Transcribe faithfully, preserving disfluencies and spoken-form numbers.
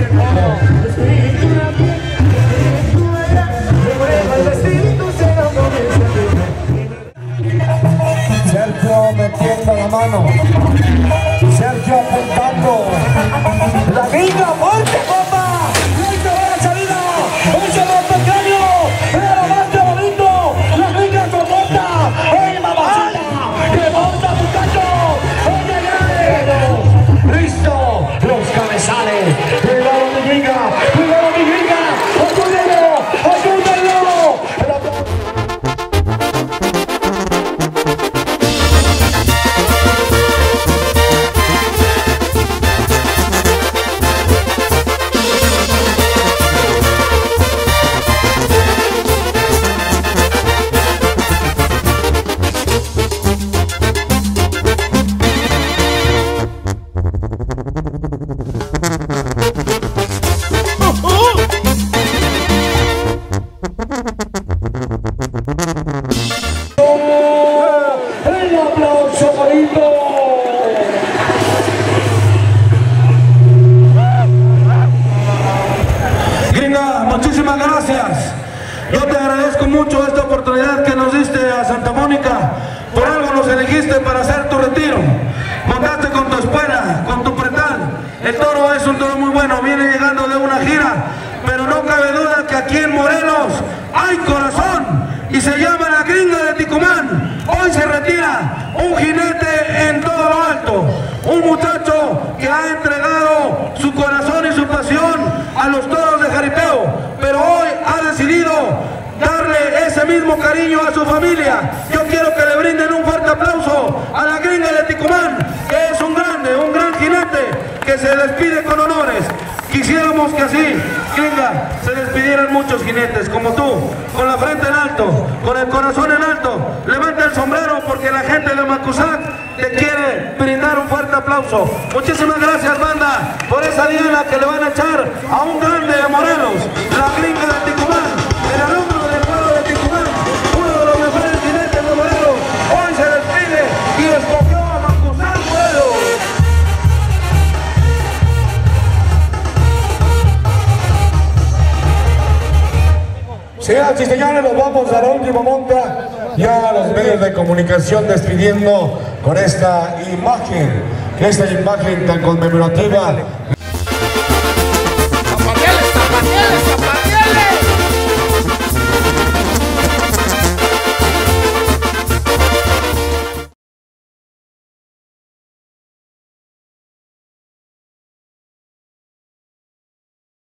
Sergio metiendo la mano, Sergio apuntando, la gringa fuerte, compa, listo va la salida, un solo pequeño, pero más que bonito, la gringa soporta, ¡ey mamacita! ¡Que monta muchacho! ¡Oye grande! ¡Listo! Los cabezales, cuidado mi gringa, cuidado mi gringa, ayúdenlo, ayúdenlo. Muchísimas gracias. Yo te agradezco mucho esta oportunidad que nos diste a Santa Mónica. Por algo nos elegiste para hacer tu retiro. Montaste con tu espuela, con tu pretal. El toro es un toro muy bueno, viene llegando de una gira, pero no cabe duda que aquí en Morelos hay corazón y se llama la gringa de Ticumán. Hoy se retira un jinete en todo lo alto, un muchacho que ha entregado su corazón y su pasión a los toros de jaripeo, pero hoy ha decidido darle ese mismo cariño a su familia. Yo quiero que le brinden un fuerte aplauso a la gringa de Ticumán, que es un grande, un gran jinete que se despide con honores. Quisiéramos que así, gringa, se despidieran muchos jinetes como tú, con la frente en alto, con el corazón en alto. Levanta el sombrero porque la gente de Macusac te quiere brindar un fuerte aplauso. Muchísimas gracias, banda, por esa diana que le van a echar a un grande de Morelos, la gringa de Ticumán, el alumno del pueblo de Ticumán, uno de los mejores jinetes de Morelos. Hoy se despide y escogió a Macusac, Morelos. Señoras y señores, nos vamos a la última monta, ya los medios de comunicación despidiendo con esta imagen, esta imagen tan conmemorativa.